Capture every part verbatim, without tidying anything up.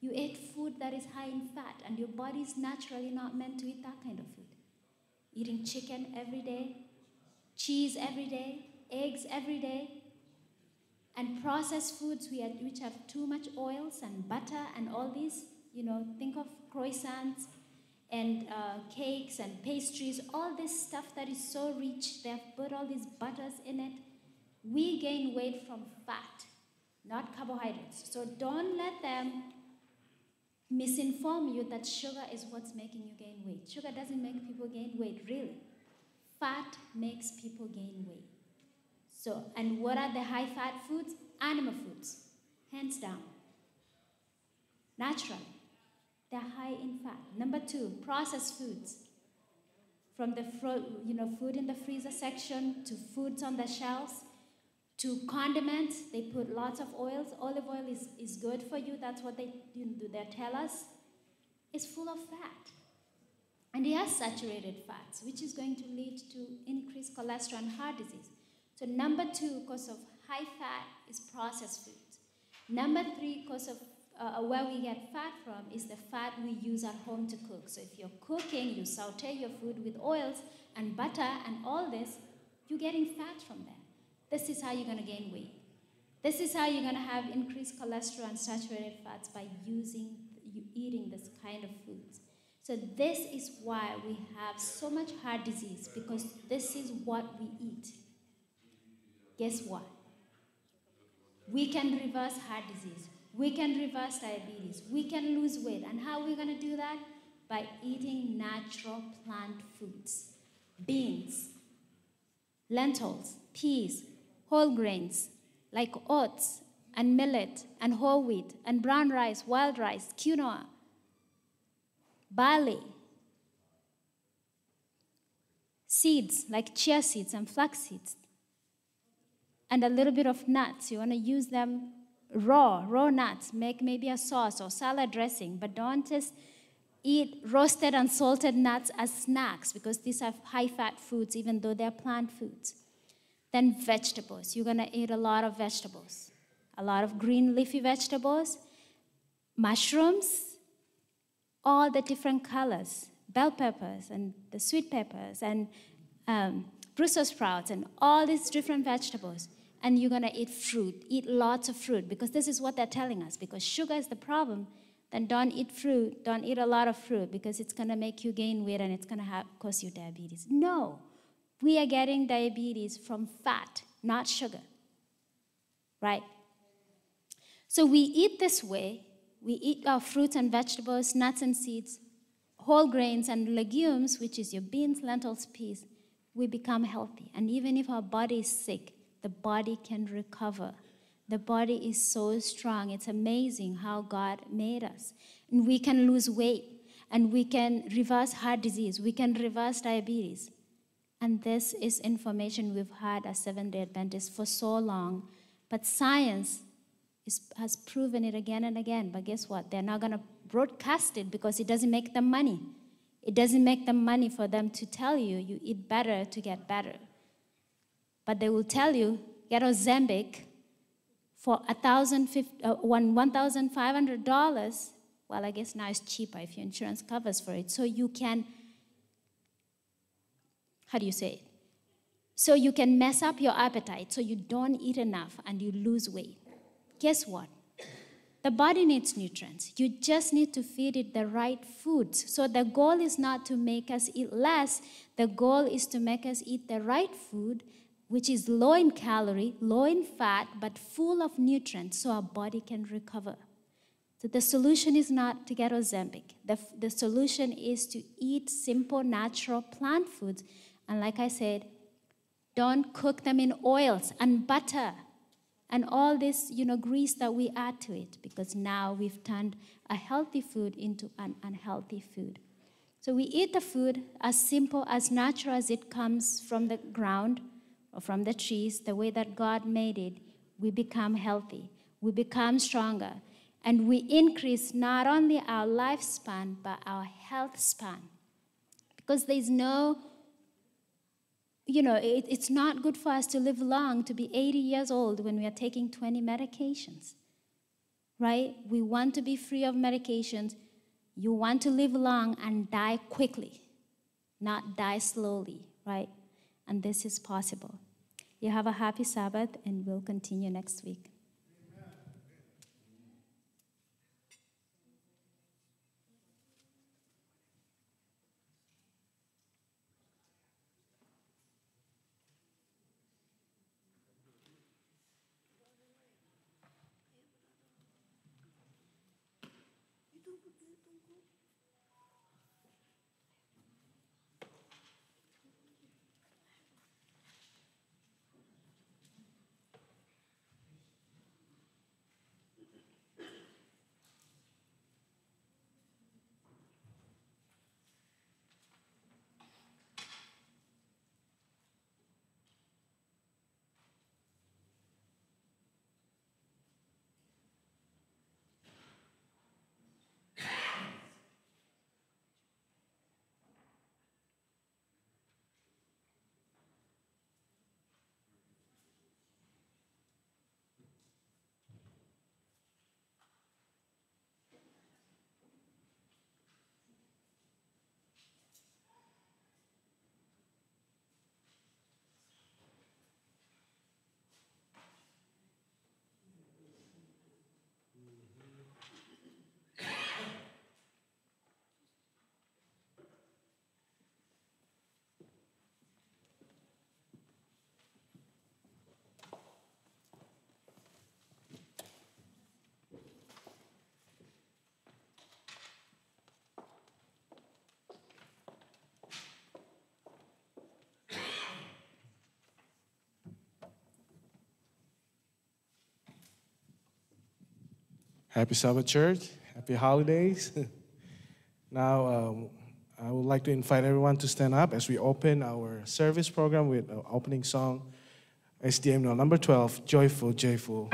You ate food that is high in fat, and your body is naturally not meant to eat that kind of food. Eating chicken every day, cheese every day, eggs every day, and processed foods which have too much oils and butter and all these, you know, think of croissants and uh, cakes and pastries, all this stuff that is so rich, they have put all these butters in it. We gain weight from fat, not carbohydrates. So don't let them misinform you that sugar is what's making you gain weight. Sugar doesn't make people gain weight, really. Fat makes people gain weight. So, and what are the high-fat foods? Animal foods, hands down. Natural. They're high in fat. Number two, processed foods. From the you know food in the freezer section to foods on the shelves to condiments, they put lots of oils. Olive oil is, is good for you. That's what they you know, they tell us. It's full of fat. And it has saturated fats, which is going to lead to increased cholesterol and heart disease. So number two, cause of high fat, is processed foods. Number three, cause of uh, where we get fat from is the fat we use at home to cook. So if you're cooking, you saute your food with oils and butter and all this, you're getting fat from there. This is how you're going to gain weight. This is how you're going to have increased cholesterol and saturated fats by using, you eating this kind of foods. So this is why we have so much heart disease, because this is what we eat. Guess what? We can reverse heart disease. We can reverse diabetes. We can lose weight. And how are we going to do that? By eating natural plant foods. Beans, lentils, peas, whole grains, like oats and millet and whole wheat and brown rice, wild rice, quinoa, barley, seeds like chia seeds and flax seeds, and a little bit of nuts. You want to use them raw, raw nuts. Make maybe a sauce or salad dressing, but don't just eat roasted and salted nuts as snacks, because these are high-fat foods, even though they're plant foods. Then vegetables. You're going to eat a lot of vegetables, a lot of green leafy vegetables, mushrooms, all the different colors, bell peppers and the sweet peppers and um, Brussels sprouts and all these different vegetables. And you're going to eat fruit. Eat lots of fruit, because this is what they're telling us. Because sugar is the problem, then don't eat fruit. Don't eat a lot of fruit, because it's going to make you gain weight and it's going to have, cause you diabetes. No. We are getting diabetes from fat, not sugar. Right? So we eat this way. We eat our fruits and vegetables, nuts and seeds, whole grains and legumes, which is your beans, lentils, peas. We become healthy. And even if our body is sick, the body can recover. The body is so strong. It's amazing how God made us. And we can lose weight. And we can reverse heart disease. We can reverse diabetes. And this is information we've had as Seventh-day Adventists for so long. But science is, has proven it again and again. But guess what? They're not going to broadcast it because it doesn't make them money. It doesn't make them money for them to tell you, you eat better to get better. But they will tell you, get Ozempic for one thousand five hundred dollars. Well, I guess now it's cheaper if your insurance covers for it. So you can, how do you say it? So you can mess up your appetite so you don't eat enough and you lose weight. Guess what? The body needs nutrients. You just need to feed it the right foods. So the goal is not to make us eat less. The goal is to make us eat the right food, which is low in calorie, low in fat, but full of nutrients so our body can recover. So the solution is not to get Ozempic. The, the solution is to eat simple, natural plant foods. And like I said, don't cook them in oils and butter and all this, you know, grease that we add to it, because now we've turned a healthy food into an unhealthy food. So we eat the food as simple, as natural as it comes from the ground or from the trees, the way that God made it. We become healthy. We become stronger. And we increase not only our lifespan, but our health span. Because there's no, you know, it, it's not good for us to live long, to be eighty years old when we are taking twenty medications. right? We want to be free of medications. You want to live long and die quickly, not die slowly, right? And this is possible. You have a happy Sabbath, and we'll continue next week. Happy Sabbath, church. Happy holidays. Now, um, I would like to invite everyone to stand up as we open our service program with our opening song, S D M number twelve, Joyful, Joyful.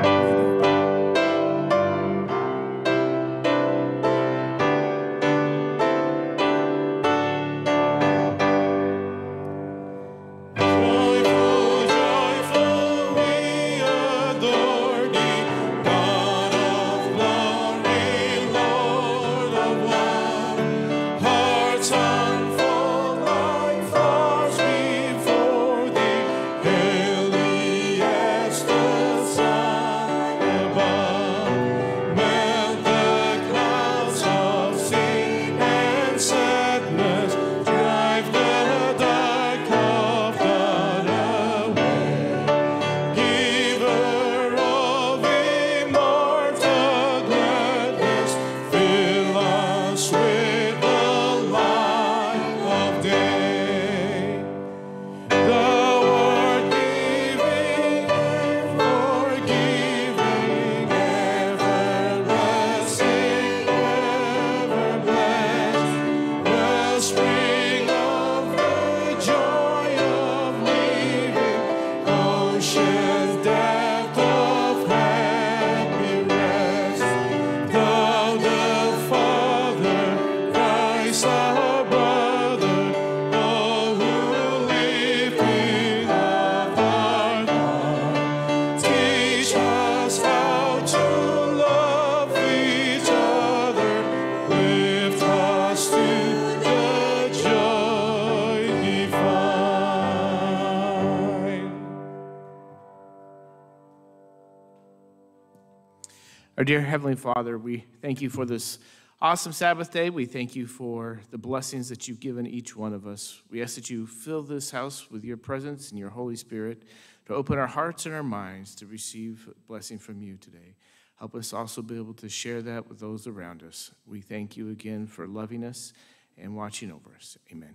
Our dear Heavenly Father, we thank you for this awesome Sabbath day. We thank you for the blessings that you've given each one of us. We ask that you fill this house with your presence and your Holy Spirit to open our hearts and our minds to receive blessing from you today. Help us also be able to share that with those around us. We thank you again for loving us and watching over us. Amen.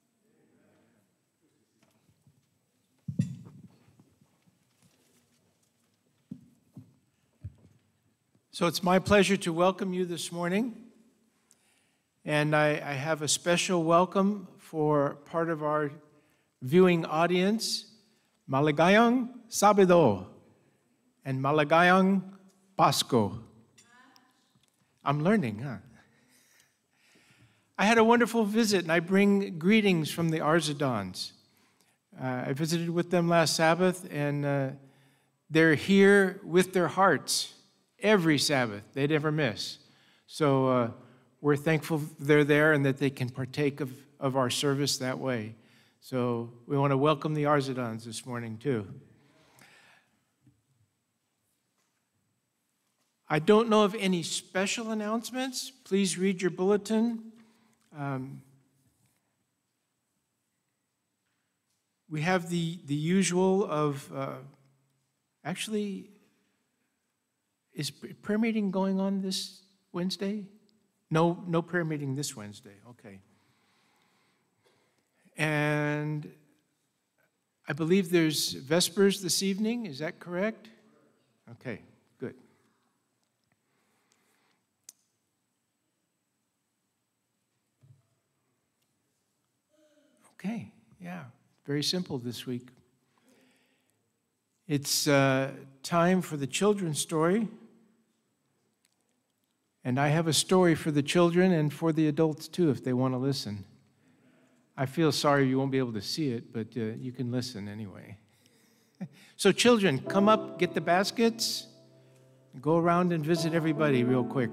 So it's my pleasure to welcome you this morning. And I, I have a special welcome for part of our viewing audience, Maligayang Sabado and Maligayang Pasko. I'm learning, huh? I had a wonderful visit, and I bring greetings from the Arzadans. Uh, I visited with them last Sabbath, and uh, they're here with their hearts every Sabbath. They never miss. So uh, we're thankful they're there and that they can partake of, of our service that way. So we want to welcome the Arzadans this morning, too. I don't know of any special announcements. Please read your bulletin. Um, we have the, the usual of, uh, actually, is prayer meeting going on this Wednesday? No, no prayer meeting this Wednesday, okay. And I believe there's Vespers this evening, is that correct? Okay, good. Okay, yeah, very simple this week. It's uh, time for the children's story. And I have a story for the children and for the adults too, if they want to listen. I feel sorry you won't be able to see it, but uh, you can listen anyway. So children, come up, get the baskets, go around and visit everybody real quick.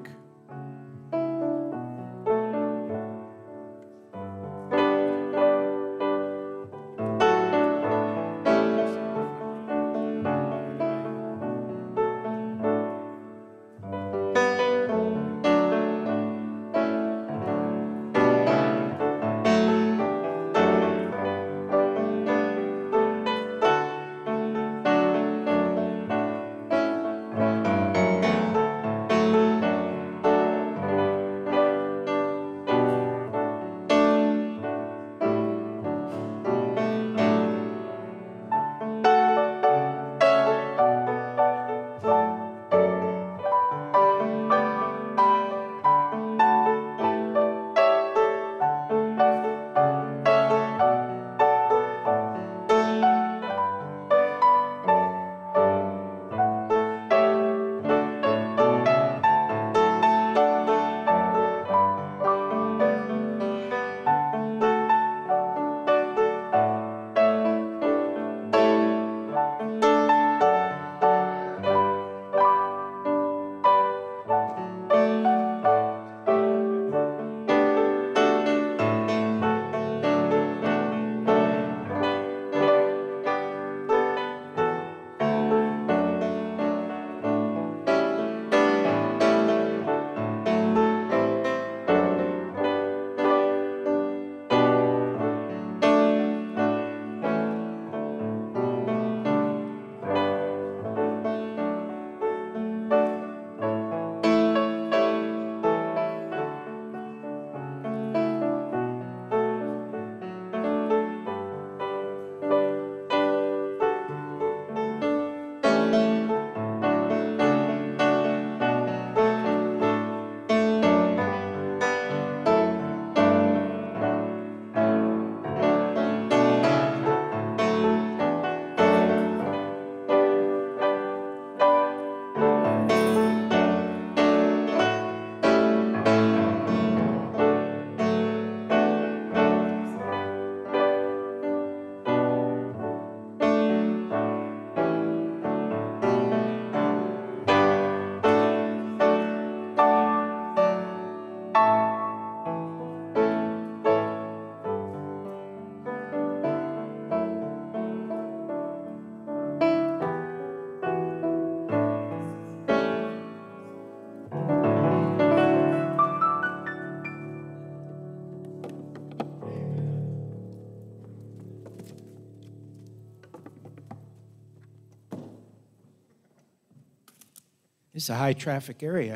This is a high traffic area.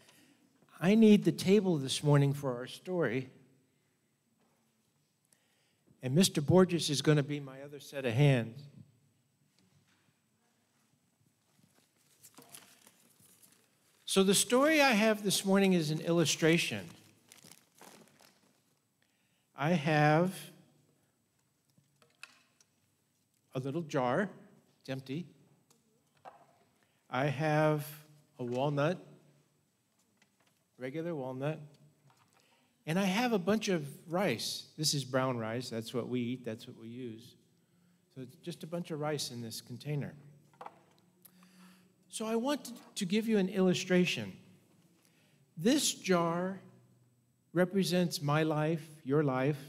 I need the table this morning for our story. And Mister Borges is going to be my other set of hands. So the story I have this morning is an illustration. I have a little jar. It's empty. I have a walnut, regular walnut, and I have a bunch of rice. This is brown rice. That's what we eat. That's what we use. So it's just a bunch of rice in this container. So I want to give you an illustration. This jar represents my life, your life.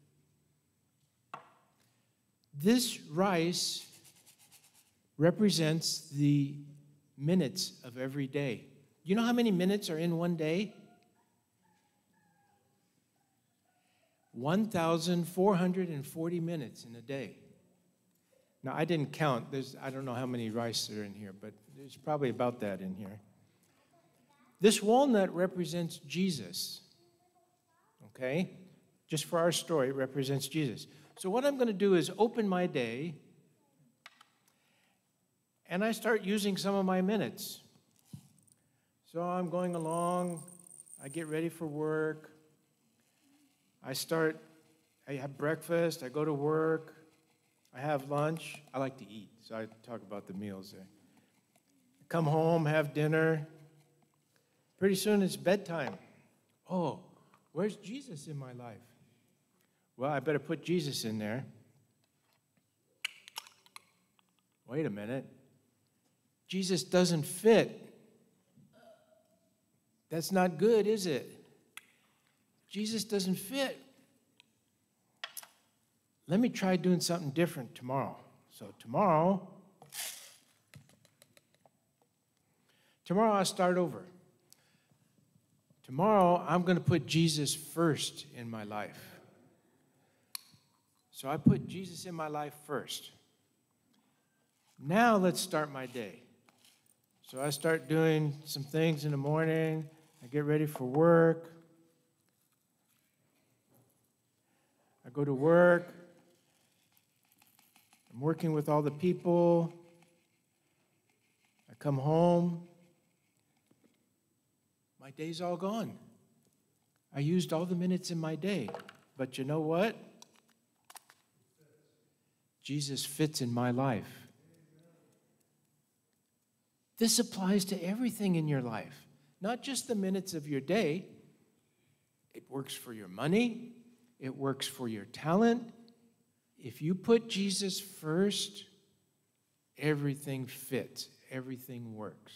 This rice represents the minutes of every day. You know how many minutes are in one day? one thousand four hundred forty minutes in a day. Now, I didn't count. There's, I don't know how many rice are in here, but there's probably about that in here. This walnut represents Jesus, okay? Just for our story, it represents Jesus. So what I'm going to do is open my day, and I start using some of my minutes. So I'm going along, I get ready for work, I start, I have breakfast, I go to work, I have lunch. I like to eat, so I talk about the meals there. I come home, have dinner. Pretty soon it's bedtime. Oh, where's Jesus in my life? Well, I better put Jesus in there. Wait a minute. Jesus doesn't fit. That's not good, is it? Jesus doesn't fit. Let me try doing something different tomorrow. So tomorrow, tomorrow I'll start over. Tomorrow I'm going to put Jesus first in my life. So I put Jesus in my life first. Now let's start my day. So I start doing some things in the morning. I get ready for work. I go to work. I'm working with all the people. I come home. My day's all gone. I used all the minutes in my day. But you know what? Jesus fits in my life. This applies to everything in your life, not just the minutes of your day. It works for your money. It works for your talent. If you put Jesus first, everything fits. Everything works.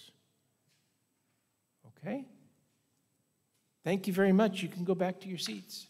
Okay? Thank you very much. You can go back to your seats.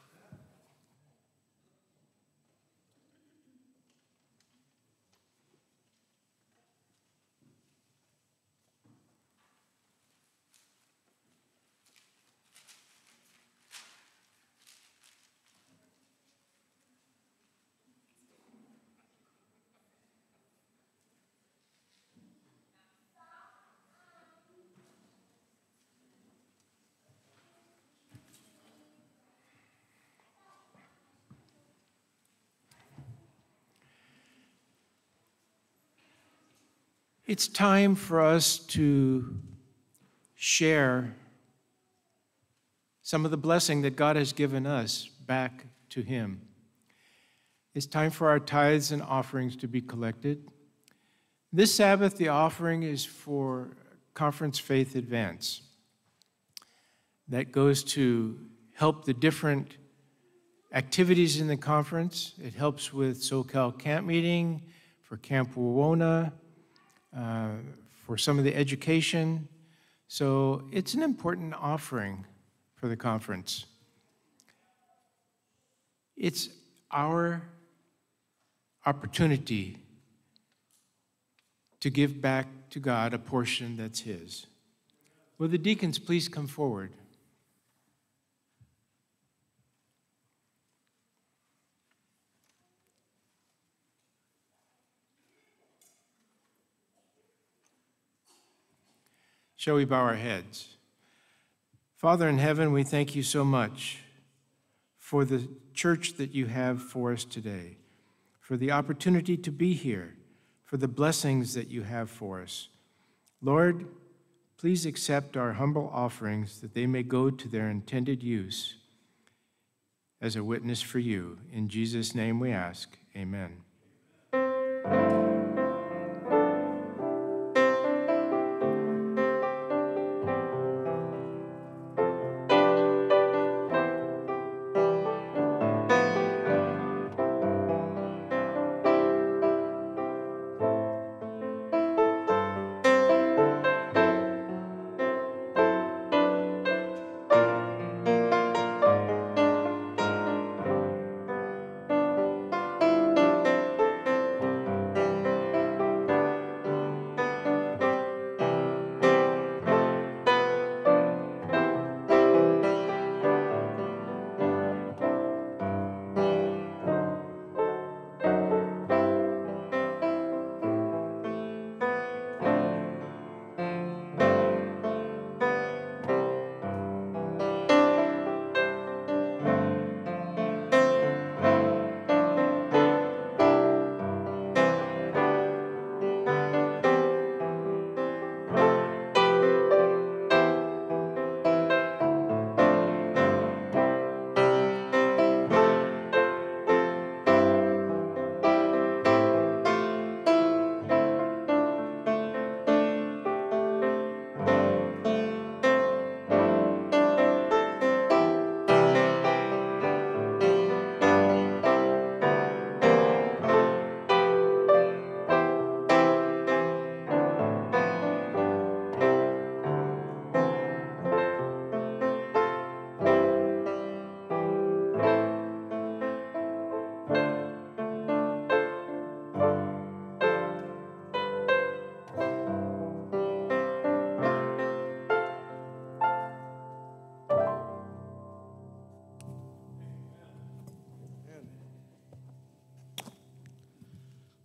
It's time for us to share some of the blessing that God has given us back to Him. It's time for our tithes and offerings to be collected. This Sabbath, the offering is for Conference Faith Advance. That goes to help the different activities in the conference. It helps with SoCal Camp Meeting, for Camp Wawona, Uh, for some of the education. So it's an important offering for the conference. It's our opportunity to give back to God a portion that's His. Will the deacons please come forward? Shall we bow our heads? Father in heaven, we thank you so much for the church that you have for us today, for the opportunity to be here, for the blessings that you have for us. Lord, please accept our humble offerings that they may go to their intended use as a witness for you. In Jesus' name we ask, amen.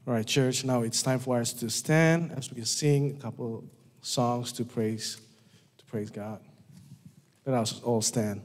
All right, church, now it's time for us to stand as we sing a couple songs to praise, to praise God. Let us all stand.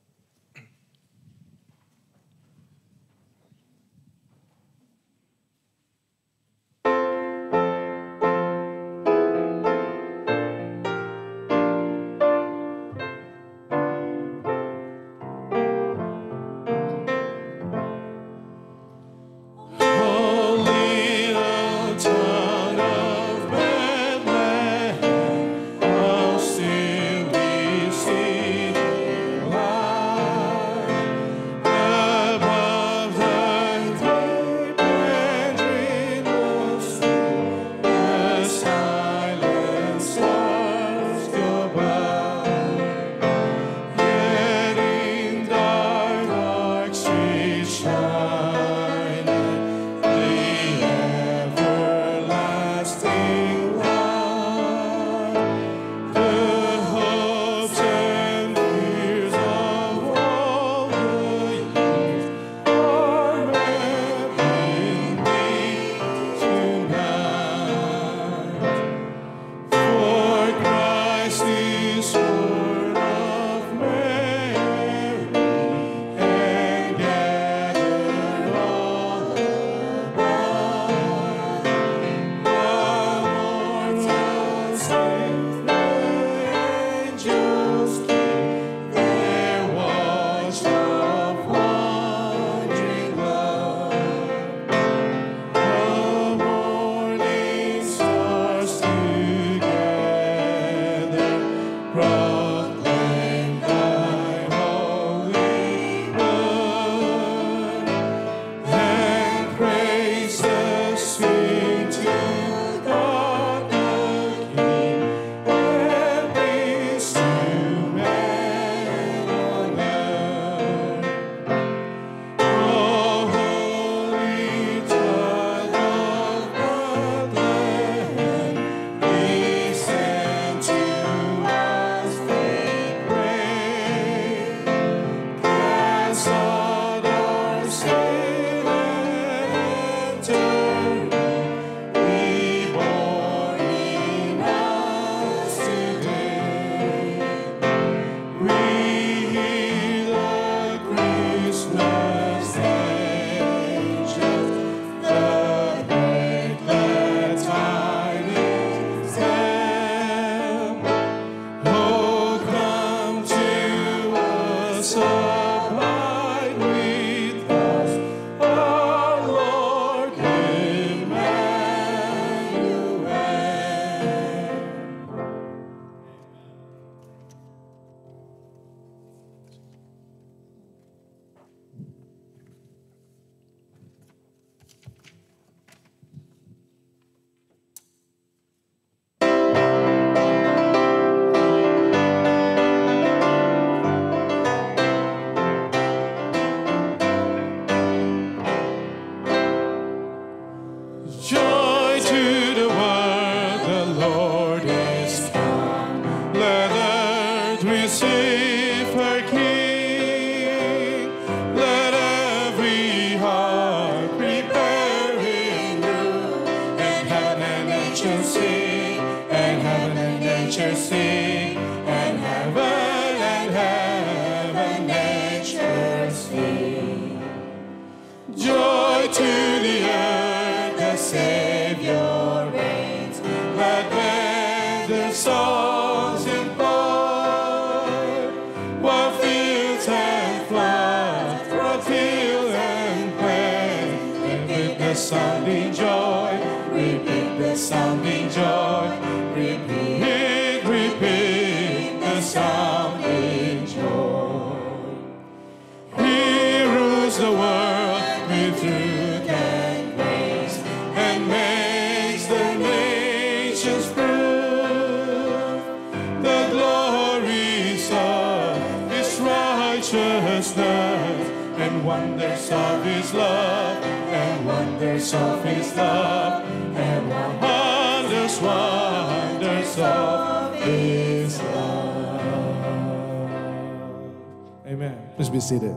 Amen. Please be seated.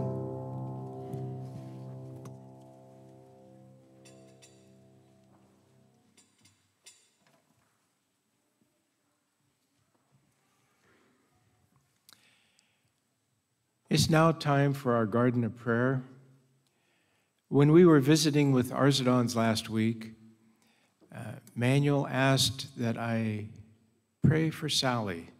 It's now time for our garden of prayer. When we were visiting with Arzadons last week, uh, Manuel asked that I pray for Sally.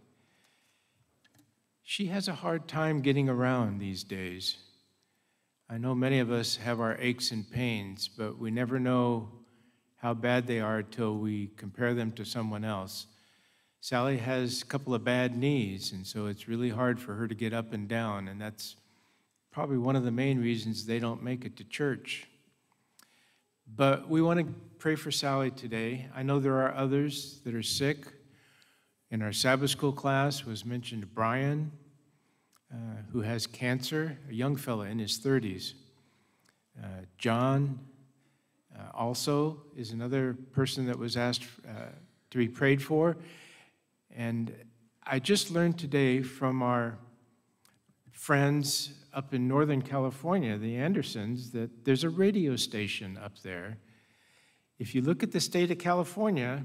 She has a hard time getting around these days. I know many of us have our aches and pains, but we never know how bad they are till we compare them to someone else. Sally has a couple of bad knees, and so it's really hard for her to get up and down, and that's probably one of the main reasons they don't make it to church. But we want to pray for Sally today. I know there are others that are sick. In our Sabbath school class was mentioned Brian, uh, who has cancer, a young fella in his thirties. Uh, John uh, also is another person that was asked uh, to be prayed for. And I just learned today from our friends up in Northern California, the Andersons, that there's a radio station up there. If you look at the state of California,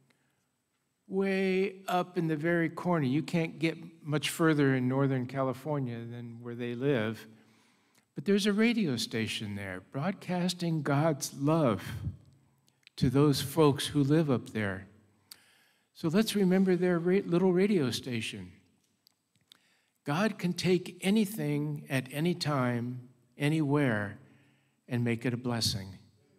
way up in the very corner, you can't get much further in Northern California than where they live, but there's a radio station there broadcasting God's love to those folks who live up there. So let's remember their little radio station. God can take anything at any time, anywhere, and make it a blessing.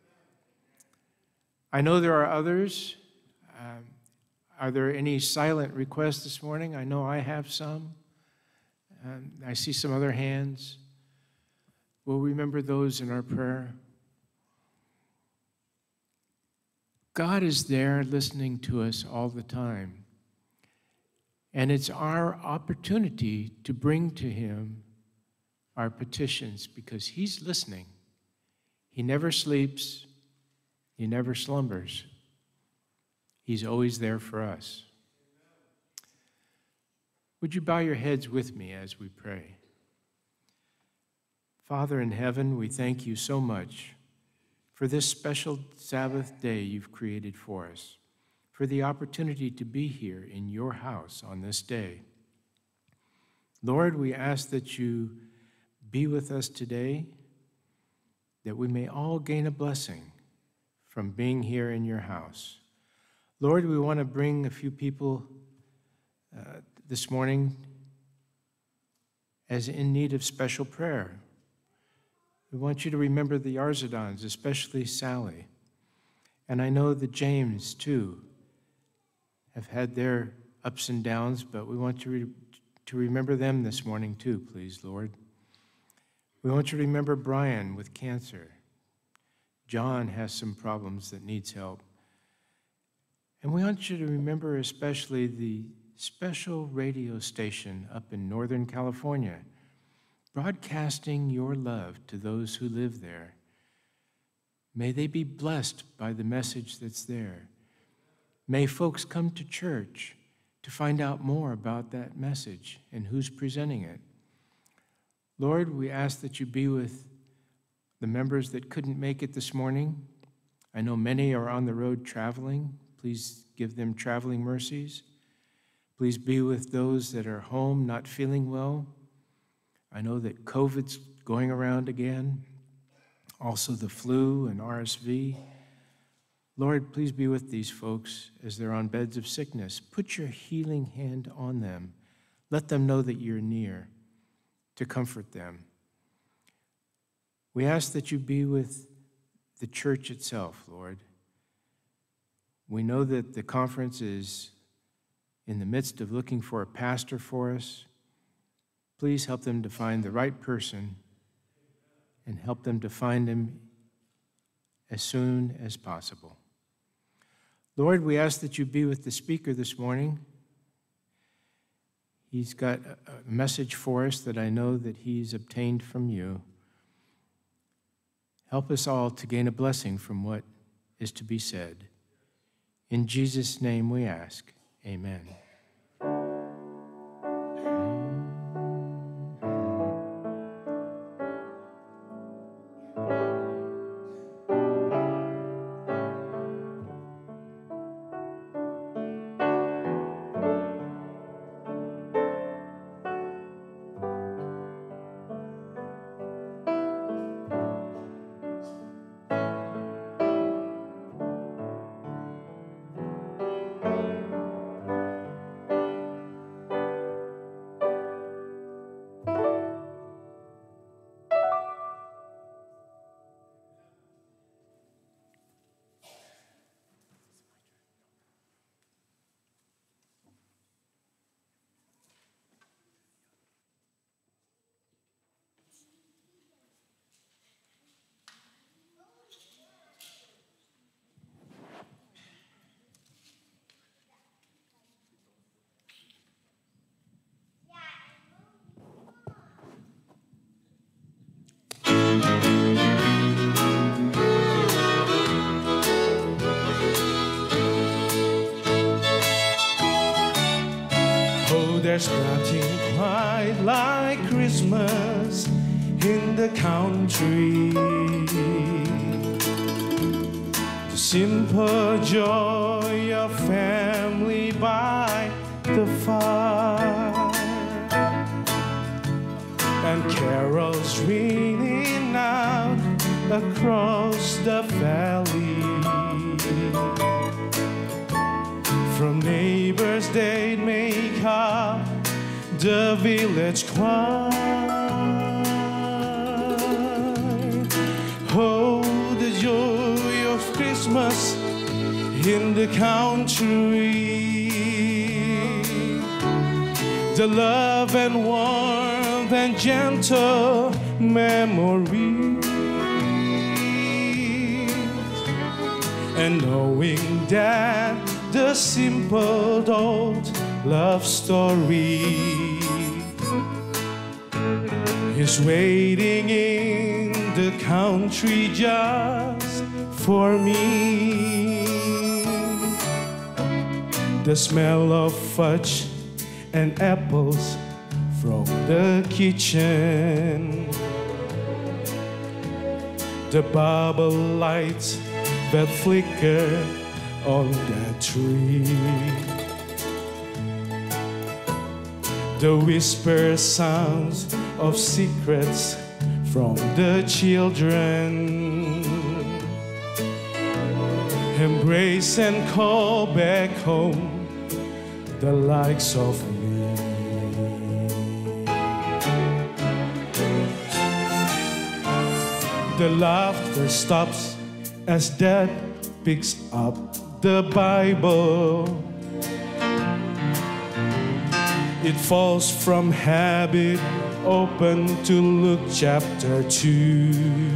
I know there are others. Um, are there any silent requests this morning? I know I have some. Um, I see some other hands. We'll remember those in our prayer. God is there listening to us all the time. And it's our opportunity to bring to him our petitions because he's listening. He never sleeps. He never slumbers. He's always there for us. Would you bow your heads with me as we pray? Father in heaven, we thank you so much for this special Sabbath day you've created for us, for the opportunity to be here in your house on this day. Lord, we ask that you be with us today, that we may all gain a blessing from being here in your house. Lord, we want to bring a few people uh, this morning as in need of special prayer. We want you to remember the Arzadons, especially Sally. And I know that James, too, have had their ups and downs, but we want you re- to remember them this morning, too, please, Lord. We want you to remember Brian with cancer. John has some problems that needs help. And we want you to remember especially the special radio station up in Northern California, broadcasting your love to those who live there. May they be blessed by the message that's there. May folks come to church to find out more about that message and who's presenting it. Lord, we ask that you be with the members that couldn't make it this morning. I know many are on the road traveling. Please give them traveling mercies. Please be with those that are home not feeling well. I know that COVID's going around again, also the flu and R S V. Lord, please be with these folks as they're on beds of sickness. Put your healing hand on them. Let them know that you're near to comfort them. We ask that you be with the church itself, Lord. We know that the conference is in the midst of looking for a pastor for us. Please help them to find the right person and help them to find him as soon as possible. Lord, we ask that you be with the speaker this morning. He's got a message for us that I know that he's obtained from you. Help us all to gain a blessing from what is to be said. In Jesus' name we ask, amen. like Christmas in the country. The simple joy of family by the fire, and carols ringing out across the valley. From neighbors they'd make up the village choir. Oh, the joy of Christmas in the country, the love and warmth and gentle memories, and knowing that the simple old love story is waiting in the country just for me. The smell of fudge and apples from the kitchen, the bubble lights that flicker on that tree, the whisper sounds of secrets from the children, embrace and call back home the likes of me. The laughter stops as Dad picks up the Bible. It falls from habit open to Luke chapter two.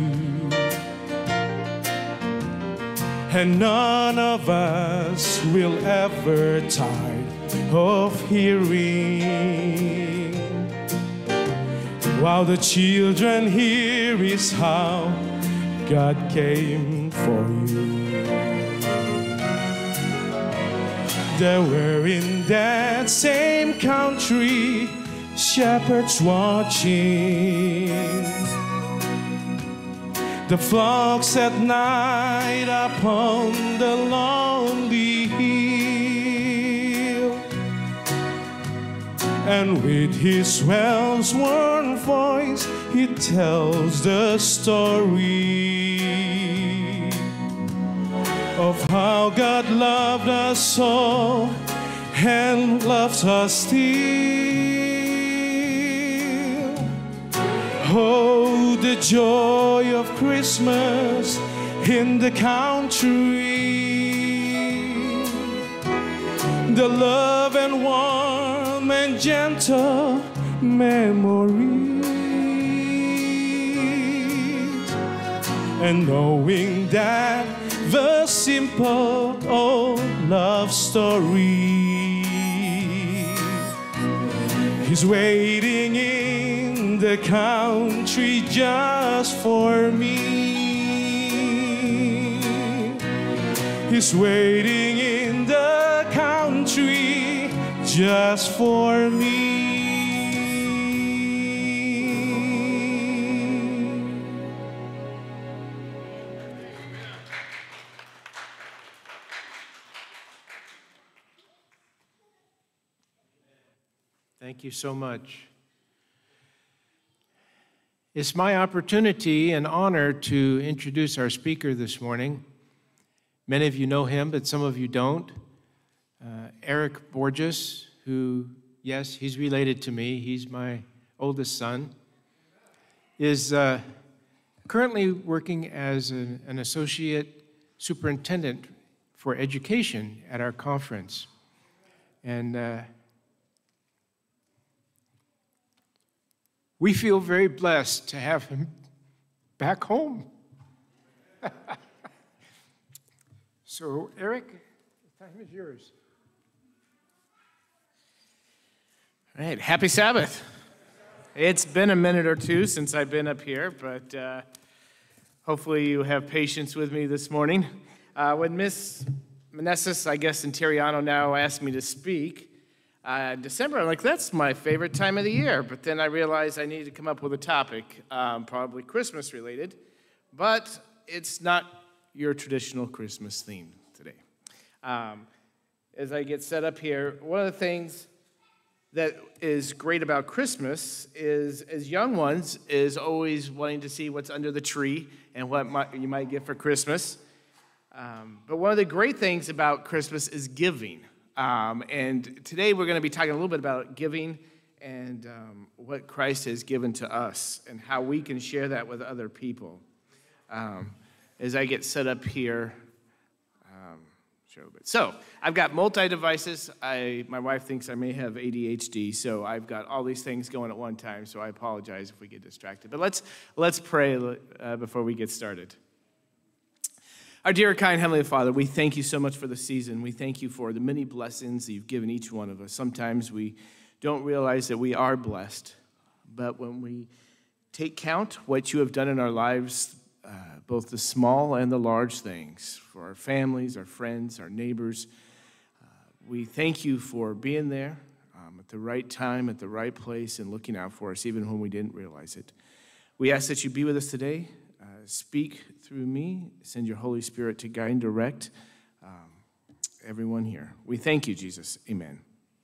And none of us will ever tire of hearing, while the children hear is how God came for you. There were in that same country shepherds watching the flocks at night upon the lonely hill, and with his well-worn voice he tells the story of how God loved us so and loves us still. Oh, the joy of Christmas in the country, the love and warm and gentle memories, and knowing that the simple old love story is waiting in the country just for me. He's waiting in the country just for me. Thank you so much. It's my opportunity and honor to introduce our speaker this morning. Many of you know him, but some of you don't. Uh, Erik Borges, who, yes, he's related to me. He's my oldest son, is uh, currently working as an, an associate superintendent for education at our conference. And uh, we feel very blessed to have him back home. So, Erik, the time is yours. All right, happy Sabbath. It's been a minute or two since I've been up here, but uh, hopefully you have patience with me this morning. Uh, when Miss Meneses, I guess in Teriano now, asked me to speak, Uh, December, I'm like, that's my favorite time of the year. But then I realized I needed to come up with a topic, um, probably Christmas related. But it's not your traditional Christmas theme today. Um, as I get set up here, one of the things that is great about Christmas is, as young ones, is always wanting to see what's under the tree and what might, you might get for Christmas. Um, but one of the great things about Christmas is giving. Um, and today we're going to be talking a little bit about giving and um, what Christ has given to us and how we can share that with other people. Um, as I get set up here, um, share a little bit. So I've got multi-devices. I, my wife thinks I may have A D H D, so I've got all these things going at one time, so I apologize if we get distracted. But let's, let's pray uh, before we get started. Our dear, kind Heavenly Father, we thank you so much for the season. We thank you for the many blessings that you've given each one of us. Sometimes we don't realize that we are blessed, but when we take count what you have done in our lives, uh, both the small and the large things, for our families, our friends, our neighbors, uh, we thank you for being there um, at the right time, at the right place, and looking out for us even when we didn't realize it. We ask that you be with us today. Uh, speak through me. Send your Holy Spirit to guide and direct um, everyone here. We thank you, Jesus. Amen.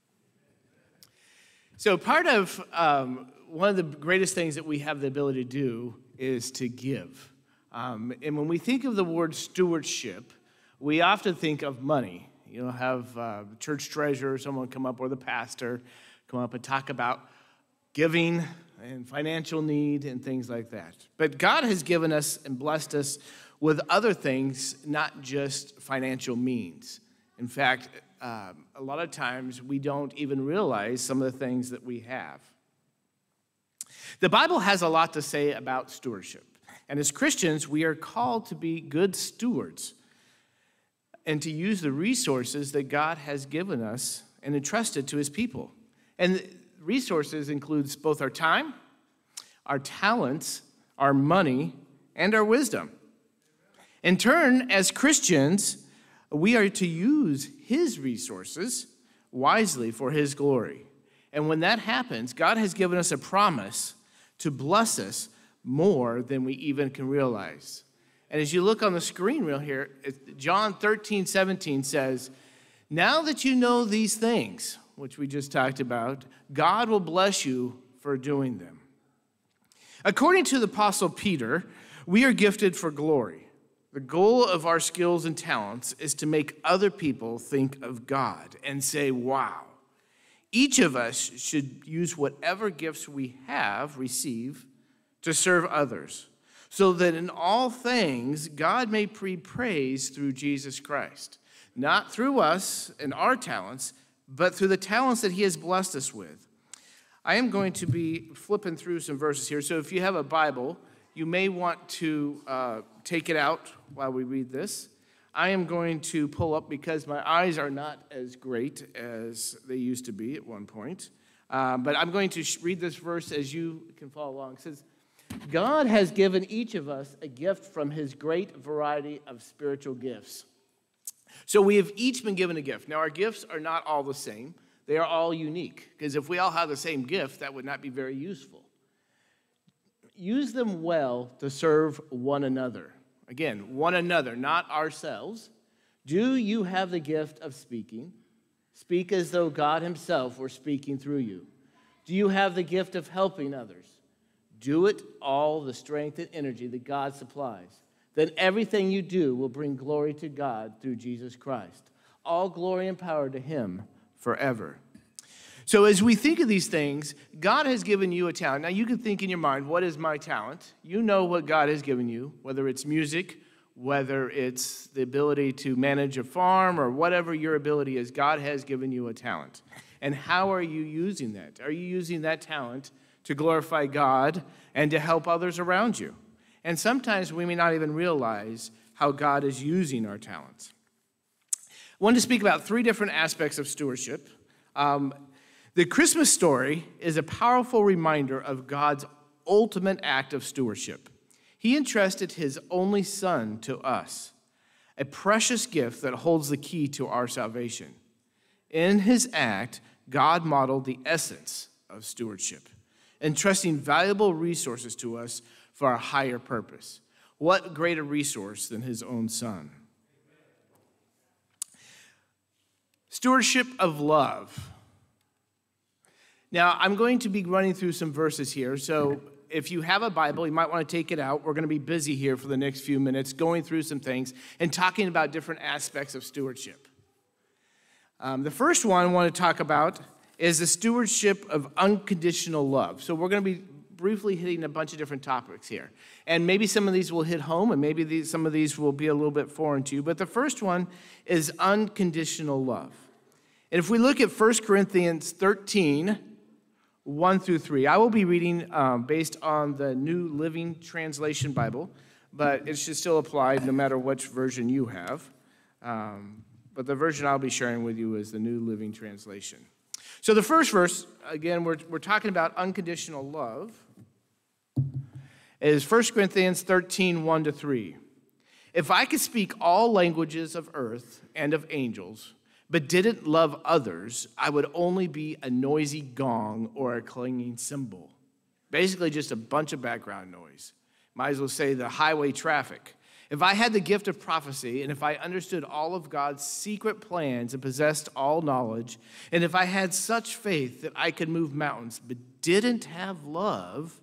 So part of um, one of the greatest things that we have the ability to do is to give. Um, and when we think of the word stewardship, we often think of money. You'll have uh, the church treasurer, someone come up, or the pastor come up and talk about giving and financial need and things like that. But God has given us and blessed us with other things, not just financial means. In fact, um, a lot of times we don't even realize some of the things that we have. The Bible has a lot to say about stewardship. And as Christians, we are called to be good stewards and to use the resources that God has given us and entrusted to his people. And resources includes both our time, our talents, our money, and our wisdom. In turn, as Christians, we are to use his resources wisely for his glory. And when that happens, God has given us a promise to bless us more than we even can realize. And as you look on the screen real here, John thirteen seventeen says, "Now that you know these things," which we just talked about, "God will bless you for doing them." According to the Apostle Peter, we are gifted for glory. The goal of our skills and talents is to make other people think of God and say, wow. Each of us should use whatever gifts we have received to serve others, so that in all things God may be praised through Jesus Christ, not through us and our talents, but through the talents that he has blessed us with. I am going to be flipping through some verses here, so if you have a Bible, you may want to uh, take it out while we read this. I am going to pull up, because my eyes are not as great as they used to be at one point, uh, but I'm going to read this verse as you can follow along. It says, "God has given each of us a gift from his great variety of spiritual gifts." So we have each been given a gift. Now, our gifts are not all the same. They are all unique, because if we all have the same gift, that would not be very useful. Use them well to serve one another. Again, one another, not ourselves. Do you have the gift of speaking? Speak as though God himself were speaking through you. Do you have the gift of helping others? Do it all the strength and energy that God supplies. Then everything you do will bring glory to God through Jesus Christ. All glory and power to him forever. So as we think of these things, God has given you a talent. Now you can think in your mind, what is my talent? You know what God has given you, whether it's music, whether it's the ability to manage a farm, or whatever your ability is, God has given you a talent. And how are you using that? Are you using that talent to glorify God and to help others around you? And sometimes we may not even realize how God is using our talents. I wanted to speak about three different aspects of stewardship. Um, the Christmas story is a powerful reminder of God's ultimate act of stewardship. He entrusted his only son to us, a precious gift that holds the key to our salvation. In his act, God modeled the essence of stewardship, entrusting valuable resources to us for a higher purpose. What greater resource than his own son? Stewardship of love. Now, I'm going to be running through some verses here, so if you have a Bible, you might want to take it out. We're going to be busy here for the next few minutes going through some things and talking about different aspects of stewardship. Um, the first one I want to talk about is the stewardship of unconditional love. So we're going to be briefly hitting a bunch of different topics here. And maybe some of these will hit home, and maybe these, some of these will be a little bit foreign to you. But the first one is unconditional love. And if we look at First Corinthians thirteen, one through three, I will be reading um, based on the New Living Translation Bible, but it should still apply no matter which version you have. Um, but the version I'll be sharing with you is the New Living Translation. So the first verse, again, we're, we're talking about unconditional love, is First Corinthians thirteen, one to three. If I could speak all languages of earth and of angels, but didn't love others, I would only be a noisy gong or a clanging cymbal. Basically just a bunch of background noise. Might as well say the highway traffic. If I had the gift of prophecy, and if I understood all of God's secret plans and possessed all knowledge, and if I had such faith that I could move mountains, but didn't have love,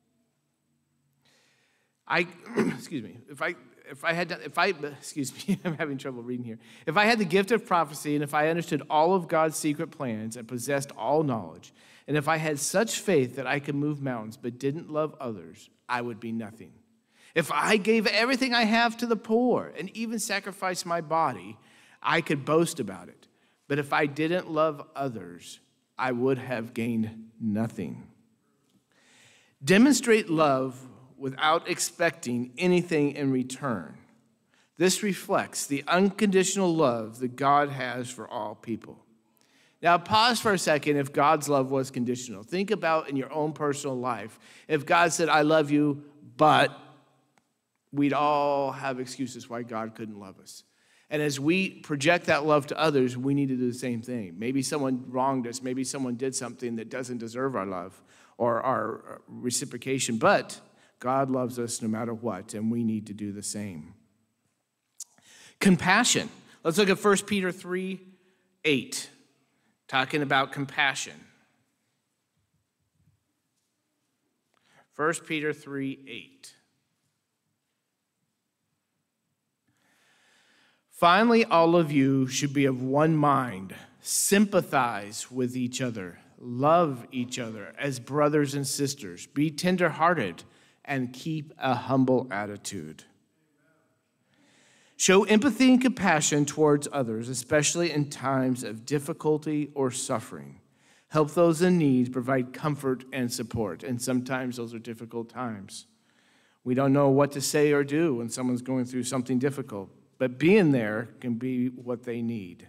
I, excuse me, if I, if I had, if I, excuse me, I'm having trouble reading here. If I had the gift of prophecy, and if I understood all of God's secret plans and possessed all knowledge, and if I had such faith that I could move mountains, but didn't love others, I would be nothing. If I gave everything I have to the poor and even sacrificed my body, I could boast about it. But if I didn't love others, I would have gained nothing. Demonstrate love without expecting anything in return. This reflects the unconditional love that God has for all people. Now, pause for a second if God's love was conditional. Think about in your own personal life. If God said, I love you, but we'd all have excuses why God couldn't love us. And as we project that love to others, we need to do the same thing. Maybe someone wronged us. Maybe someone did something that doesn't deserve our love or our reciprocation. But God loves us no matter what, and we need to do the same. Compassion. Let's look at First Peter three, eight, talking about compassion. First Peter three, eight. Finally, all of you should be of one mind, sympathize with each other, love each other as brothers and sisters, be tenderhearted, and keep a humble attitude. Show empathy and compassion towards others, especially in times of difficulty or suffering. Help those in need, provide comfort and support, and sometimes those are difficult times. We don't know what to say or do when someone's going through something difficult. But being there can be what they need.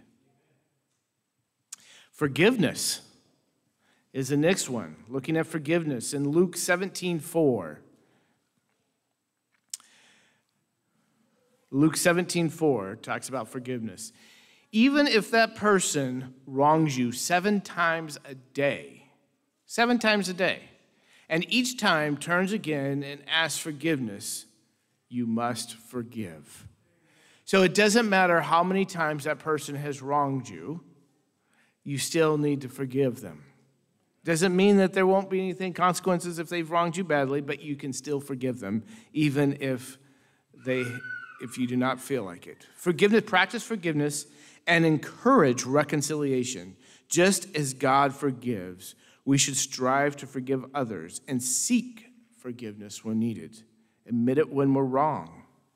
Forgiveness is the next one. Looking at forgiveness in Luke seventeen four. Luke seventeen four talks about forgiveness. Even if that person wrongs you seven times a day, seven times a day, and each time turns again and asks forgiveness, you must forgive. So it doesn't matter how many times that person has wronged you, you still need to forgive them. Doesn't mean that there won't be anything, consequences if they've wronged you badly, but you can still forgive them, even if they, if you do not feel like it. Forgiveness, practice forgiveness, and encourage reconciliation. Just as God forgives, we should strive to forgive others and seek forgiveness when needed. Admit it when we're wrong.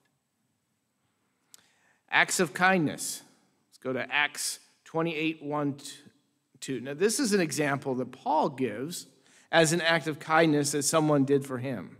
Acts of kindness. Let's go to Acts twenty-eight, one, two. Now, this is an example that Paul gives as an act of kindness that someone did for him.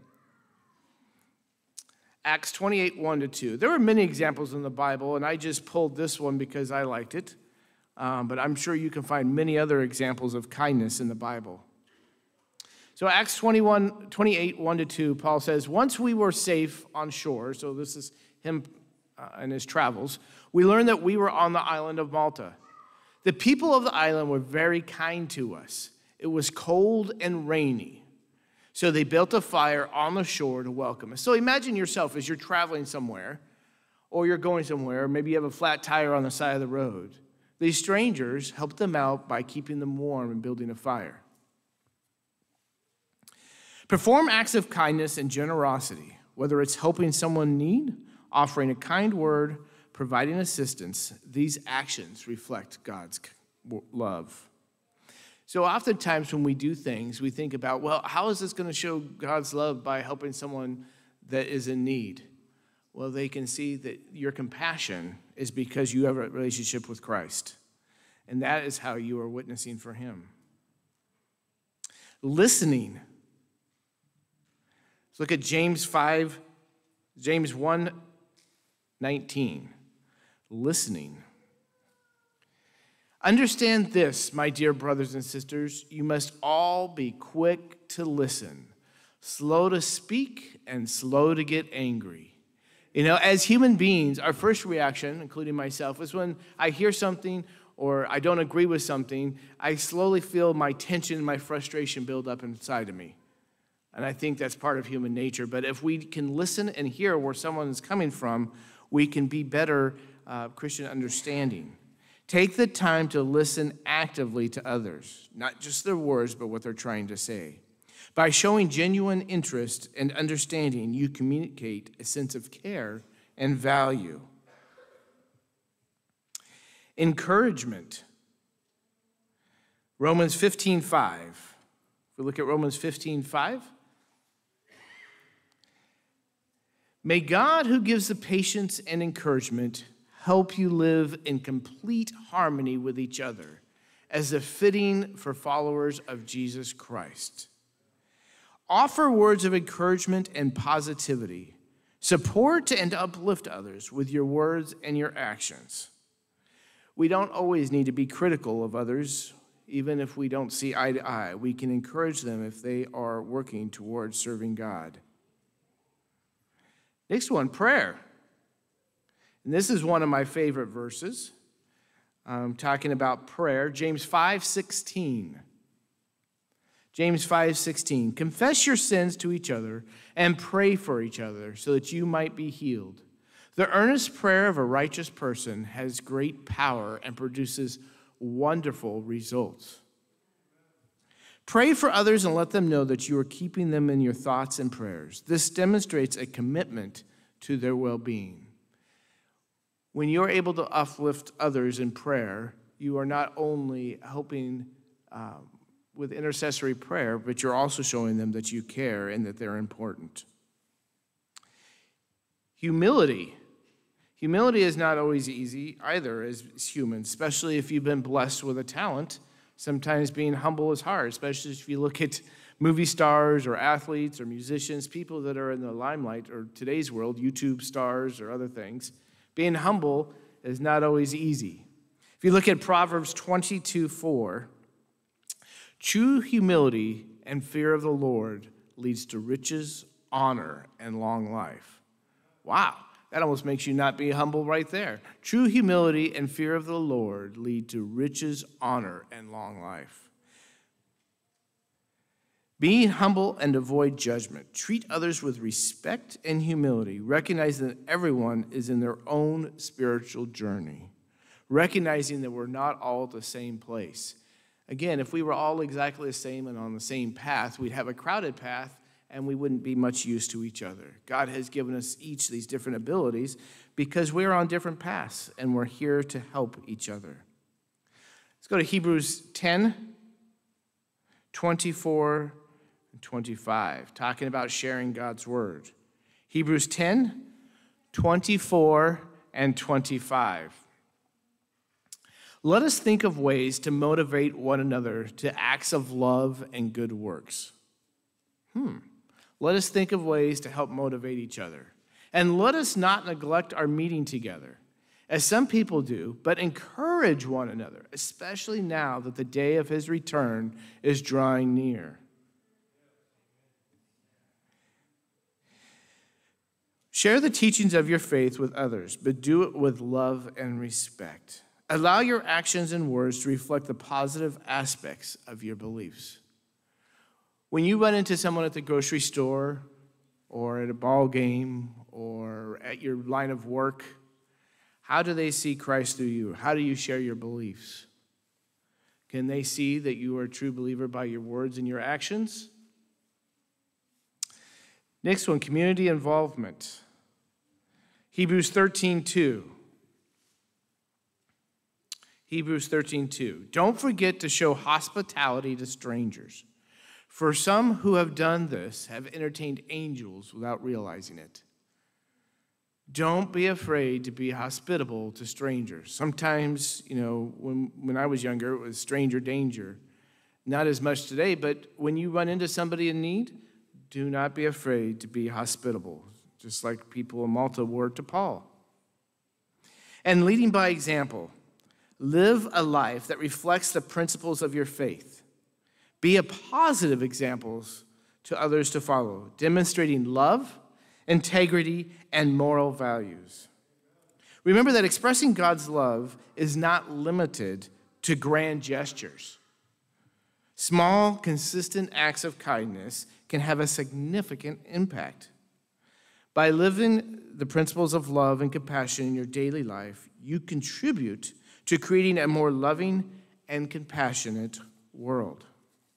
Acts twenty-eight, one to two. There are many examples in the Bible, and I just pulled this one because I liked it. Um, but I'm sure you can find many other examples of kindness in the Bible. So Acts twenty-one, twenty-eight, one to two, Paul says, once we were safe on shore, so this is him uh, and his travels, we learned that we were on the island of Malta. The people of the island were very kind to us. It was cold and rainy, so they built a fire on the shore to welcome us. So imagine yourself as you're traveling somewhere, or you're going somewhere, maybe you have a flat tire on the side of the road. These strangers helped them out by keeping them warm and building a fire. Perform acts of kindness and generosity, whether it's helping someone in need, offering a kind word, providing assistance. These actions reflect God's love. So oftentimes when we do things, we think about, well, how is this going to show God's love by helping someone that is in need? Well, they can see that your compassion is because you have a relationship with Christ. And that is how you are witnessing for him. Listening. Let's look at James five, James one nineteen. Listening. Understand this, my dear brothers and sisters, you must all be quick to listen, slow to speak, and slow to get angry. You know, as human beings, our first reaction, including myself, is when I hear something or I don't agree with something, I slowly feel my tension, my frustration build up inside of me. And I think that's part of human nature. But if we can listen and hear where someone is coming from, we can be better uh, Christian understanding. Take the time to listen actively to others, not just their words, but what they're trying to say. By showing genuine interest and understanding, you communicate a sense of care and value. Encouragement. Romans fifteen five. If we look at Romans fifteen five. May God, who gives the patience and encouragement, help you live in complete harmony with each other, as a fitting for followers of Jesus Christ. Offer words of encouragement and positivity. Support and uplift others with your words and your actions. We don't always need to be critical of others, even if we don't see eye to eye. We can encourage them if they are working towards serving God. Next one, prayer. And this is one of my favorite verses. I'm talking about prayer. James five sixteen. James five sixteen. Confess your sins to each other and pray for each other so that you might be healed. The earnest prayer of a righteous person has great power and produces wonderful results. Pray for others and let them know that you are keeping them in your thoughts and prayers. This demonstrates a commitment to their well-being. When you're able to uplift others in prayer, you are not only helping um, with intercessory prayer, but you're also showing them that you care and that they're important. Humility. Humility is not always easy either as humans, especially if you've been blessed with a talent. Sometimes being humble is hard, especially if you look at movie stars or athletes or musicians, people that are in the limelight, or today's world, YouTube stars or other things. Being humble is not always easy. If you look at Proverbs twenty-two four, true humility and fear of the Lord leads to riches, honor, and long life. Wow, that almost makes you not be humble right there. True humility and fear of the Lord lead to riches, honor, and long life. Being humble and avoid judgment. Treat others with respect and humility. Recognize that everyone is in their own spiritual journey. Recognizing that we're not all at the same place. Again, if we were all exactly the same and on the same path, we'd have a crowded path and we wouldn't be much use to each other. God has given us each these different abilities because we're on different paths and we're here to help each other. Let's go to Hebrews ten, twenty-four and twenty-five, talking about sharing God's word. Hebrews ten, twenty-four and twenty-five. Let us think of ways to motivate one another to acts of love and good works. Hmm. Let us think of ways to help motivate each other. And let us not neglect our meeting together, as some people do, but encourage one another, especially now that the day of his return is drawing near. Share the teachings of your faith with others, but do it with love and respect. Allow your actions and words to reflect the positive aspects of your beliefs. When you run into someone at the grocery store or at a ball game or at your line of work, how do they see Christ through you? How do you share your beliefs? Can they see that you are a true believer by your words and your actions? Next one, community involvement. Hebrews thirteen two. Hebrews thirteen two. Don't forget to show hospitality to strangers, for some who have done this have entertained angels without realizing it. Don't be afraid to be hospitable to strangers. Sometimes, you know, when, when I was younger, it was stranger danger. Not as much today, but when you run into somebody in need, do not be afraid to be hospitable, just like people in Malta were to Paul. And leading by example, live a life that reflects the principles of your faith. Be a positive example to others to follow, demonstrating love, integrity, and moral values. Remember that expressing God's love is not limited to grand gestures. Small, consistent acts of kindness can have a significant impact. By living the principles of love and compassion in your daily life, you contribute to creating a more loving and compassionate world.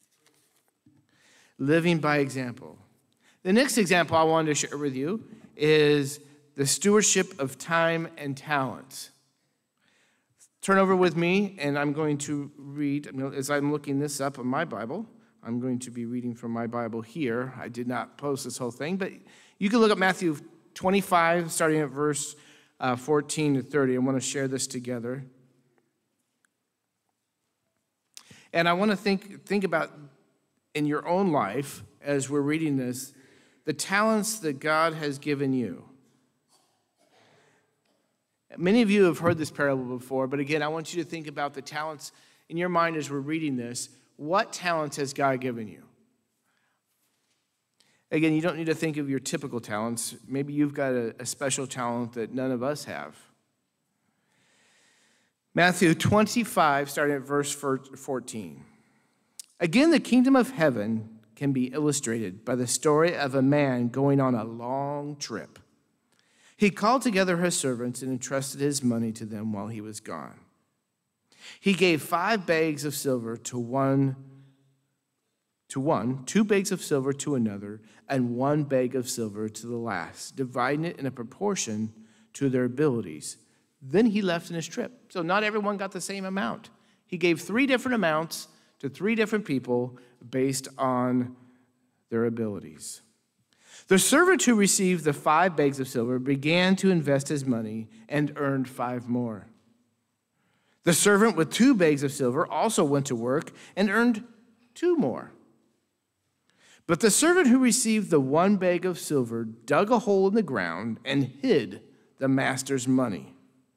Living by example. The next example I wanted to share with you is the stewardship of time and talent. Turn over with me, and I'm going to read, as I'm looking this up in my Bible, I'm going to be reading from my Bible here. I did not post this whole thing, but you can look at Matthew twenty-five, starting at verse uh, fourteen to thirty. I want to share this together. And I want to think, think about in your own life, as we're reading this, the talents that God has given you. Many of you have heard this parable before, but again, I want you to think about the talents in your mind as we're reading this. What talents has God given you? Again, you don't need to think of your typical talents. Maybe you've got a, a special talent that none of us have. Matthew twenty-five, starting at verse fourteen. Again, the kingdom of heaven can be illustrated by the story of a man going on a long trip. He called together his servants and entrusted his money to them while he was gone. He gave five bags of silver to one, to one, two bags of silver to another, and one bag of silver to the last, dividing it in a proportion to their abilities. Then he left on his trip. So not everyone got the same amount. He gave three different amounts to three different people based on their abilities. The servant who received the five bags of silver began to invest his money and earned five more. The servant with two bags of silver also went to work and earned two more. But the servant who received the one bag of silver dug a hole in the ground and hid the master's money.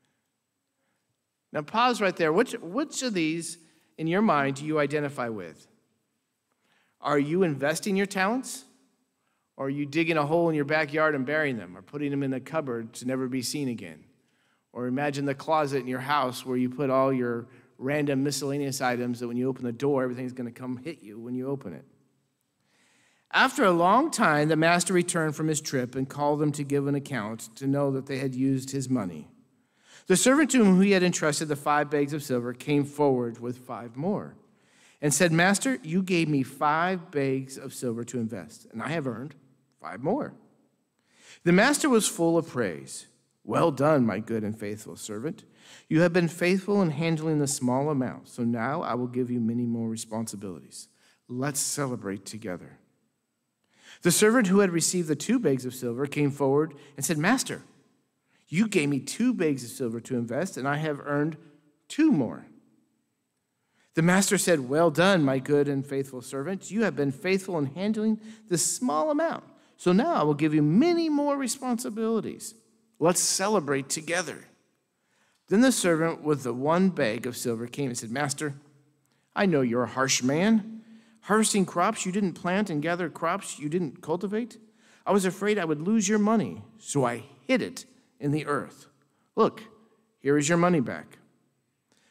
Now pause right there. Which, which of these in your mind do you identify with? Are you investing your talents? Or are you digging a hole in your backyard and burying them, or putting them in a cupboard to never be seen again? Or imagine the closet in your house where you put all your random miscellaneous items that when you open the door, everything's going to come hit you when you open it. After a long time, the master returned from his trip and called them to give an account to know that they had used his money. The servant to whom he had entrusted the five bags of silver came forward with five more and said, Master, you gave me five bags of silver to invest, and I have earned five more. The master was full of praise. Well done, my good and faithful servant. You have been faithful in handling the small amount, so now I will give you many more responsibilities. Let's celebrate together. The servant who had received the two bags of silver came forward and said, Master, you gave me two bags of silver to invest, and I have earned two more. The master said, well done, my good and faithful servant. You have been faithful in handling this small amount, so now I will give you many more responsibilities. Let's celebrate together. Then the servant with the one bag of silver came and said, Master, I know you're a harsh man, harvesting crops you didn't plant and gather crops you didn't cultivate. I was afraid I would lose your money, so I hid it in the earth. Look, here is your money back.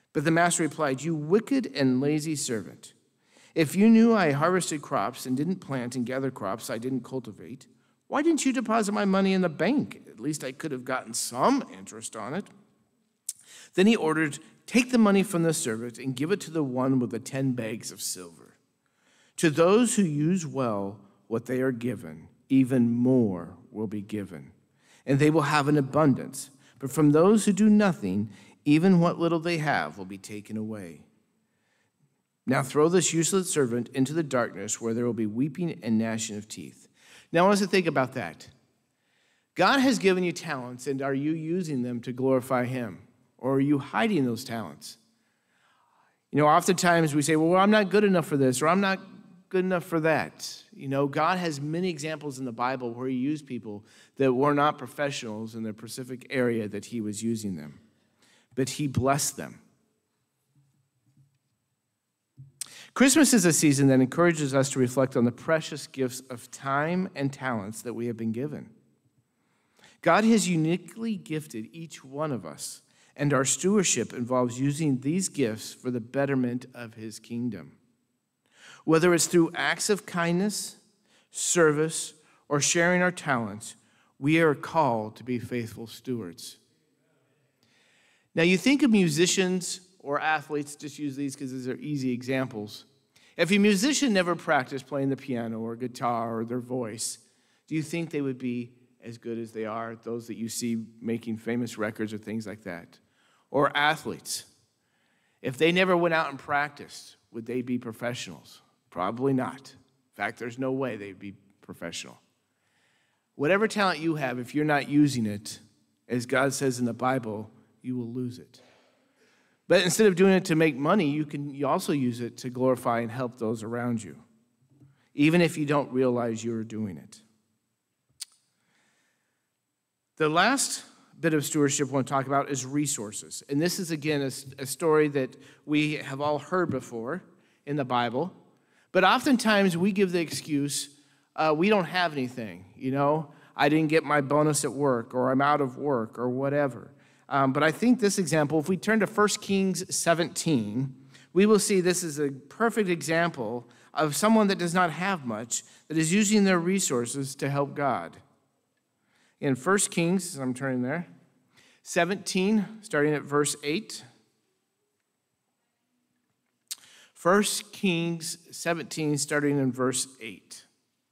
But the master replied, you wicked and lazy servant. If you knew I harvested crops and didn't plant and gather crops I didn't cultivate, why didn't you deposit my money in the bank? At least I could have gotten some interest on it. Then he ordered, take the money from the servant and give it to the one with the ten bags of silver. To those who use well what they are given, even more will be given, and they will have an abundance. But from those who do nothing, even what little they have will be taken away. Now throw this useless servant into the darkness where there will be weeping and gnashing of teeth. Now I want us to think about that. God has given you talents, and are you using them to glorify him? Or are you hiding those talents? You know, oftentimes we say, well, I'm not good enough for this, or I'm not good enough for that. You know, God has many examples in the Bible where he used people that were not professionals in the specific area that he was using them. But he blessed them. Christmas is a season that encourages us to reflect on the precious gifts of time and talents that we have been given. God has uniquely gifted each one of us, and our stewardship involves using these gifts for the betterment of his kingdom. Whether it's through acts of kindness, service, or sharing our talents, we are called to be faithful stewards. Now, you think of musicians or athletes, just use these because these are easy examples. If a musician never practiced playing the piano or guitar or their voice, do you think they would be as good as they are, those that you see making famous records or things like that? Or athletes, if they never went out and practiced, would they be professionals? Probably not. In fact, there's no way they'd be professional. Whatever talent you have, if you're not using it, as God says in the Bible, you will lose it. But instead of doing it to make money, you can you also use it to glorify and help those around you, even if you don't realize you're doing it. The last bit of stewardship I want to talk about is resources. And this is, again, a, a story that we have all heard before in the Bible. But oftentimes we give the excuse, uh, we don't have anything, you know. I didn't get my bonus at work, or I'm out of work, or whatever. Um, but I think this example, if we turn to First Kings seventeen, we will see this is a perfect example of someone that does not have much, that is using their resources to help God. In First Kings, I'm turning there, seventeen, starting at verse eight. First Kings seventeen, starting in verse eight.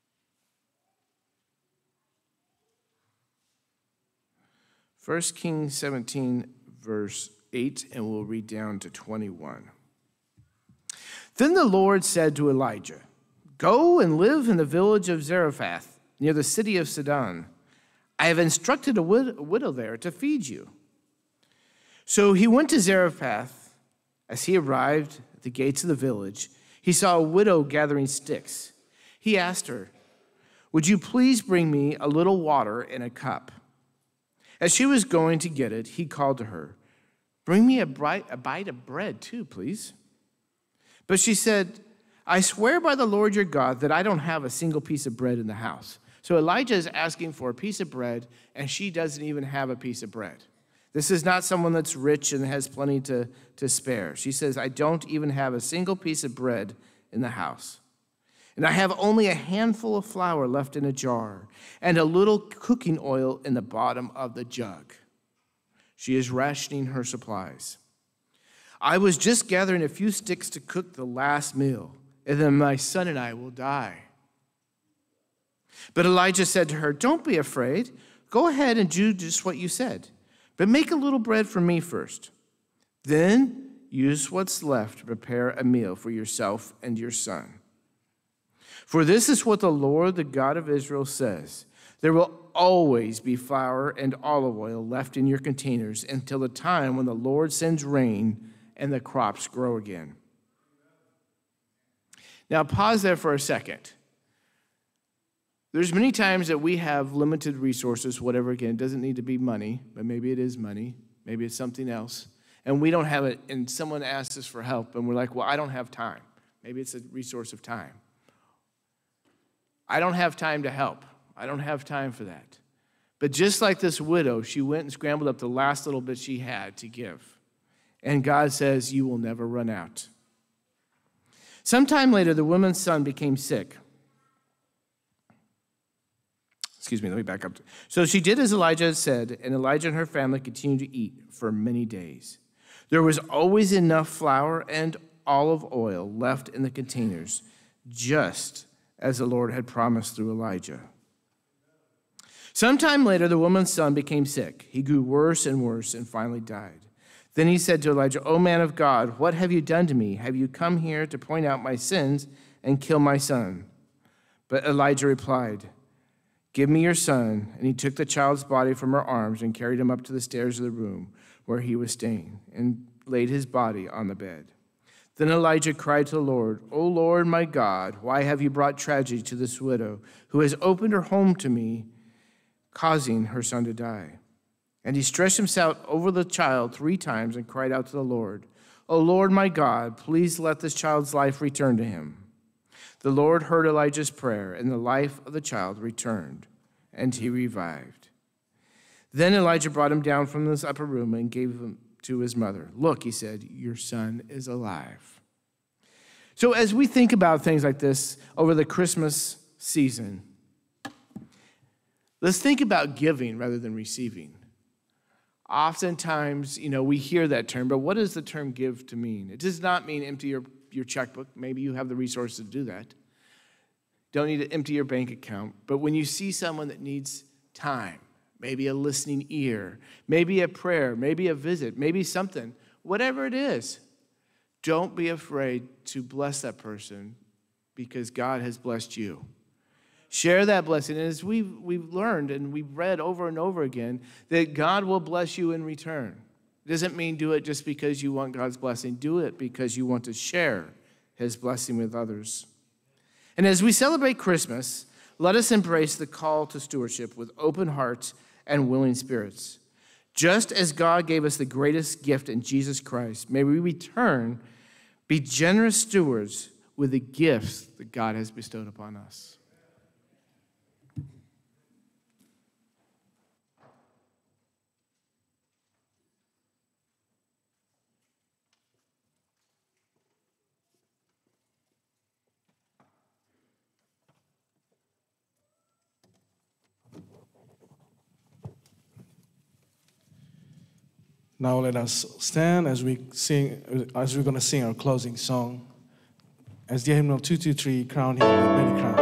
First Kings seventeen, verse eight, and we'll read down to twenty-one. Then the Lord said to Elijah, go and live in the village of Zarephath, near the city of Sidon. I have instructed a widow there to feed you. So he went to Zarephath. As he arrived at the gates of the village, he saw a widow gathering sticks. He asked her, would you please bring me a little water in a cup? As she was going to get it, he called to her, bring me a, bright, a bite of bread too, please. But she said, I swear by the Lord your God that I don't have a single piece of bread in the house. So Elijah is asking for a piece of bread, and she doesn't even have a piece of bread. This is not someone that's rich and has plenty to, to spare. She says, I don't even have a single piece of bread in the house. And I have only a handful of flour left in a jar and a little cooking oil in the bottom of the jug. She is rationing her supplies. I was just gathering a few sticks to cook the last meal, and then my son and I will die. But Elijah said to her, don't be afraid. Go ahead and do just what you said. But make a little bread for me first. Then use what's left to prepare a meal for yourself and your son. For this is what the Lord, the God of Israel, says. There will always be flour and olive oil left in your containers until the time when the Lord sends rain and the crops grow again. Now pause there for a second. There's many times that we have limited resources, whatever, again, it doesn't need to be money, but maybe it is money, maybe it's something else, and we don't have it, and someone asks us for help, and we're like, well, I don't have time. Maybe it's a resource of time. I don't have time to help. I don't have time for that. But just like this widow, she went and scrambled up the last little bit she had to give. And God says, you will never run out. Sometime later, the woman's son became sick. Excuse me, let me back up. So she did as Elijah had said, and Elijah and her family continued to eat for many days. There was always enough flour and olive oil left in the containers, just as the Lord had promised through Elijah. Sometime later, the woman's son became sick. He grew worse and worse and finally died. Then he said to Elijah, O man of God, what have you done to me? Have you come here to point out my sins and kill my son? But Elijah replied, give me your son. And he took the child's body from her arms and carried him up to the stairs of the room where he was staying and laid his body on the bed. Then Elijah cried to the Lord, O Lord, my God, why have you brought tragedy to this widow who has opened her home to me, causing her son to die? And he stretched himself over the child three times and cried out to the Lord, O Lord, my God, please let this child's life return to him. The Lord heard Elijah's prayer, and the life of the child returned, and he revived. Then Elijah brought him down from this upper room and gave him to his mother. Look, he said, your son is alive. So as we think about things like this over the Christmas season, let's think about giving rather than receiving. Oftentimes, you know, we hear that term, but what does the term give to mean? It does not mean empty your, your checkbook. Maybe you have the resources to do that. Don't need to empty your bank account. But when you see someone that needs time, maybe a listening ear, maybe a prayer, maybe a visit, maybe something, whatever it is, don't be afraid to bless that person because God has blessed you. Share that blessing. And as we've, we've learned and we've read over and over again, that God will bless you in return. It doesn't mean do it just because you want God's blessing. Do it because you want to share his blessing with others. And as we celebrate Christmas, let us embrace the call to stewardship with open hearts and willing spirits. Just as God gave us the greatest gift in Jesus Christ, may we return, be generous stewards with the gifts that God has bestowed upon us. Now let us stand as we sing, as we're going to sing our closing song. As the hymnal two two three, crown him with many crowns.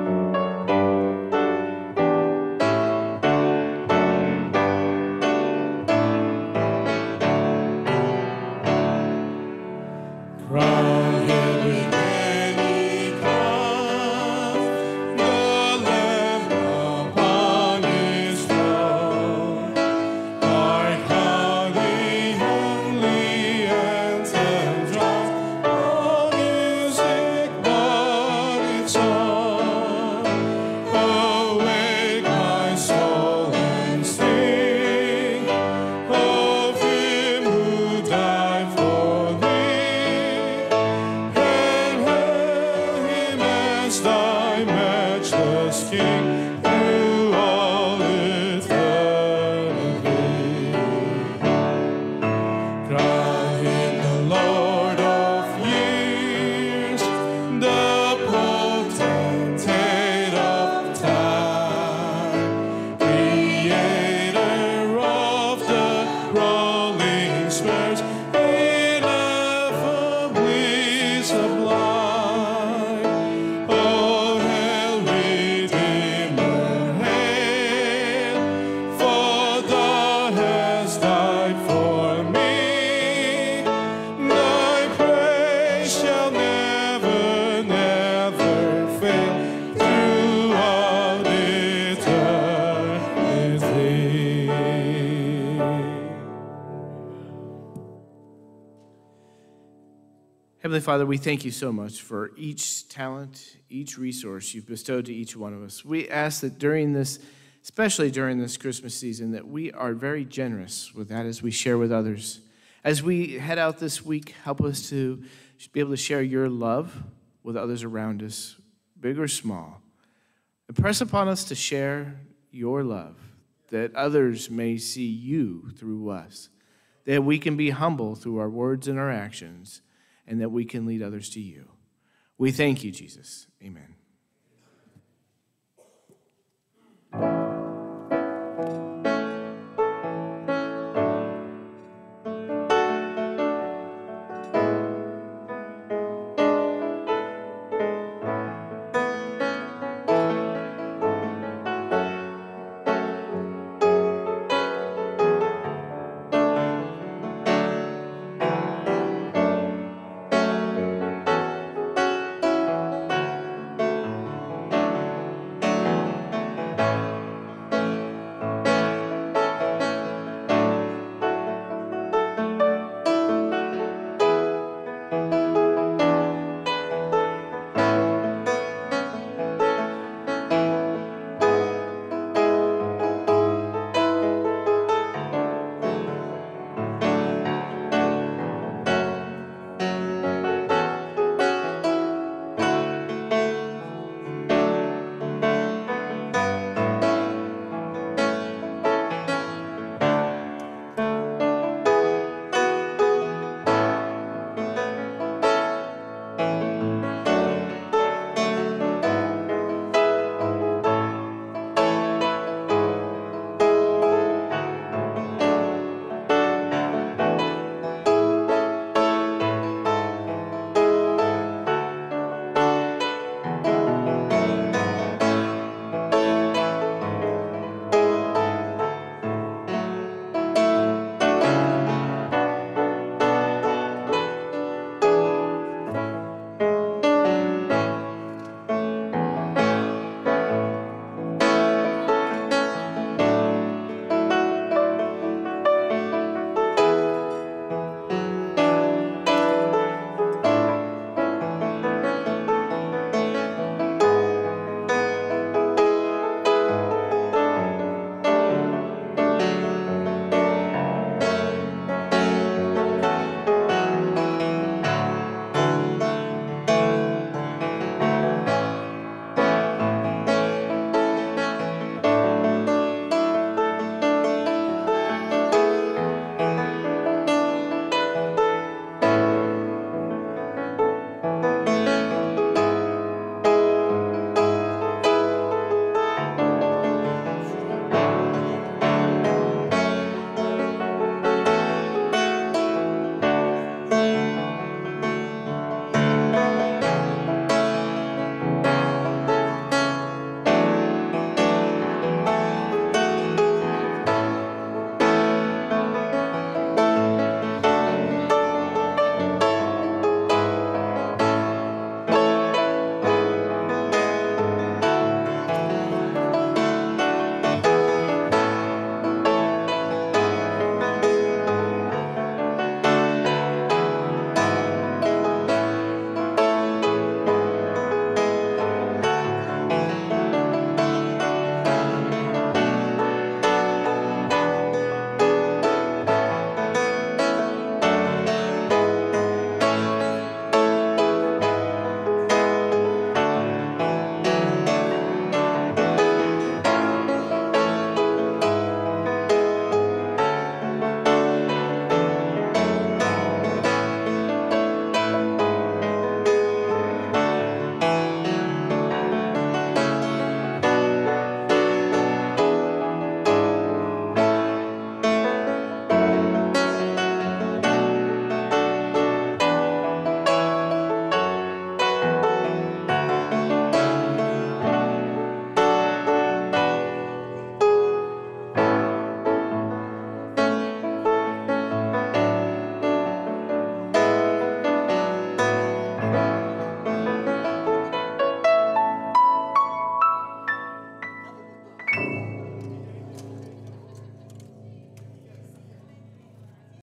Heavenly Father, we thank you so much for each talent, each resource you've bestowed to each one of us. We ask that during this, especially during this Christmas season, that we are very generous with that as we share with others. As we head out this week, help us to be able to share your love with others around us, big or small. Impress upon us to share your love, that others may see you through us, that we can be humble through our words and our actions, and that we can lead others to you. We thank you, Jesus. Amen.